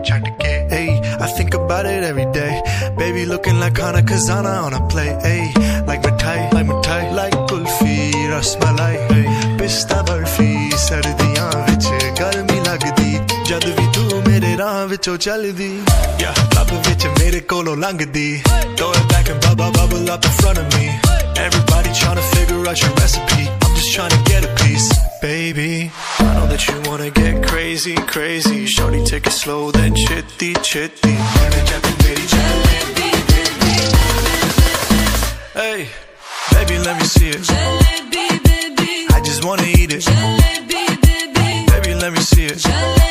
chatke. Hey, I think about it every day. Baby looking like Khana Khazana on a plate. Hey, like mithai, like kulfi, rasmalai. Hey, pista barfi, sardiyan vich garmi lagdi. Jad vi tu mere raah vichon chaldi. Yeah, lab vich mere kolo langdi. Throw it back and bubble up in front of me. Everybody trying to figure out your recipe. I'm just trying to get a piece. Baby, I know that you wanna get crazy. Shorty, take it slow, then chitty. Hey, baby, let me see it. Jalebi, baby. I just wanna eat it. Jalebi, baby. Baby, let me see it.